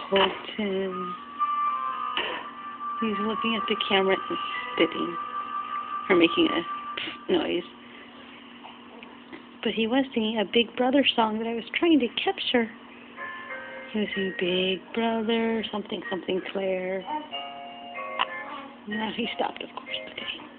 Colton. He's looking at the camera and spitting, or making a noise. But he was singing a Big Brother song that I was trying to capture. He was singing Big Brother, something, something, Claire. Now he stopped, of course. Okay.